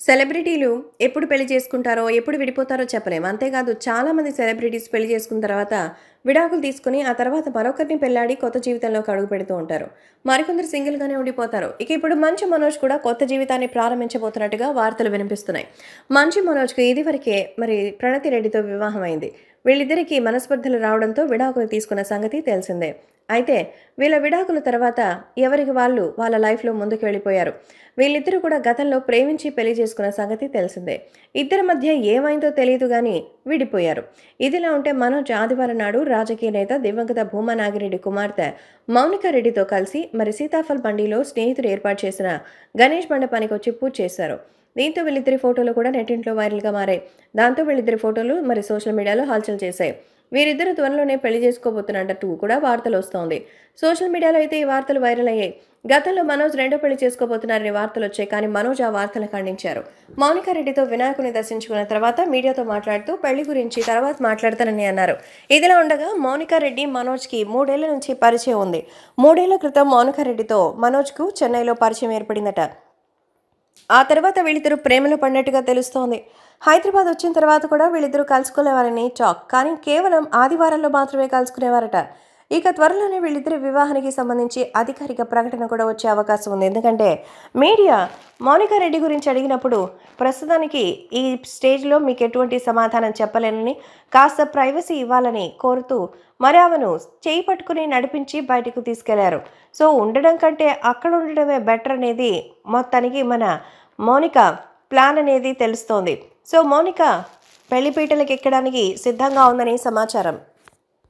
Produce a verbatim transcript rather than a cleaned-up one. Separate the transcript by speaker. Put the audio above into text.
Speaker 1: సెలబ్రిటీలు ఎప్పుడు పెళ్లి చేసుకుంటారో, ఎప్పుడు విడిపోతారో చెప్పలేం. అంతేకాదు చాలామంది సెలబ్రిటీస్ పెళ్లి చేసుకున్న తర్వాత విడాకులు తీసుకొని, ఆ తర్వాత మరొకరిని పెళ్లాడి కొత్త జీవితంలోకి అడుగు పెడుతూ ఉంటారు. మరికొందరు సింగిల్‌గానే ఉండిపోతారు. ఇక ఇప్పుడు మంచు మనోజ్ కూడా కొత్త జీవితాన్ని ప్రారంభించబోతున్నట్టుగా వార్తలు వినిపిస్తున్నాయి. మంచు మనోజ్‌కి ఇదివరకే మరి ప్రణతి రెడ్డితో వివాహం అయింది. వీళ్ళిద్దరికీ మనస్పర్ధలు రావడంతో విడాకులు తీసుకున్న సంగతి తెలిసిందే. అయితే వీళ్ళ విడాకుల తర్వాత ఎవరికి వాళ్ళు వాళ్ళ లైఫ్‌లో ముందుకు వెళ్ళిపోయారు. వీళ్ళిద్దరూ కూడా గతంలో ప్రేమించి పెళ్లి చేసుకున్న సంగతి తెలిసిందే. ఇద్దరి మధ్య ఏమైందో తెలియదు గానీ విడిపోయారు. ఇదిలా ఉంటే మనోజ్ ఆదివారం నాడు రాజకీయ నేత దివంగత భూమా నాగిరెడ్డి కుమార్తె మౌనికా రెడ్డితో కలిసి మరి సీతాఫల్ బండిలో స్నేహితుడు ఏర్పాటు చేసిన గణేష్ మండపానికి వచ్చి పూజ చేశారు. దీంతో వీళ్ళిద్దరి ఫోటోలు కూడా నెట్టింట్లో వైరల్గా మారాయి. దాంతో వీళ్ళిద్దరి ఫోటోలు మరి సోషల్ మీడియాలో హల్చల్ చేశాయి. వీరిద్దరు త్వరలోనే పెళ్లి చేసుకోబోతున్నట్టు కూడా వార్తలు వస్తోంది. సోషల్ మీడియాలో అయితే ఈ వార్తలు వైరల్ అయ్యాయి. గతంలో మనోజ్ రెండో పెళ్లి చేసుకోబోతున్నారనే వార్తలు వచ్చాయి. కానీ మనోజ్ ఆ వార్తలు ఖండించారు. మౌనికా రెడ్డితో వినాయకుని దర్శించుకున్న తర్వాత మీడియాతో మాట్లాడుతూ పెళ్లి గురించి తర్వాత మాట్లాడతానని అన్నారు. ఇదిలా ఉండగా మౌనికా రెడ్డి మనోజ్కి మూడేళ్ల నుంచి పరిచయం ఉంది. మూడేళ్ల క్రితం మౌనికా రెడ్డితో మనోజ్కు చెన్నైలో పరిచయం ఏర్పడిందట. ఆ తర్వాత వీళ్ళిద్దరూ ప్రేమలో పడినట్టుగా తెలుస్తోంది. హైదరాబాద్ వచ్చిన తర్వాత కూడా వీళ్ళిద్దరూ కలుసుకునేవారని టాక్. కానీ కేవలం ఆదివారాల్లో మాత్రమే కలుసుకునేవారట. ఇక త్వరలోనే వీళ్ళిద్దరి వివాహానికి సంబంధించి అధికారిక ప్రకటన కూడా వచ్చే అవకాశం ఉంది. ఎందుకంటే మీడియా మౌనికా రెడ్డి గురించి అడిగినప్పుడు ప్రస్తుతానికి ఈ స్టేజ్లో మీకు ఎటువంటి సమాధానం చెప్పలేనని, కాస్త ప్రైవసీ ఇవ్వాలని కోరుతూ మరి ఆమెను చేయి పట్టుకుని నడిపించి బయటకు తీసుకెళ్లారు. సో ఉండడం కంటే అక్కడ ఉండడమే బెటర్ అనేది మొత్తానికి మన మౌనికా ప్లాన్ అనేది తెలుస్తోంది. సో మౌనికా పెళ్లిపీటలకు ఎక్కడానికి సిద్ధంగా ఉందని సమాచారం.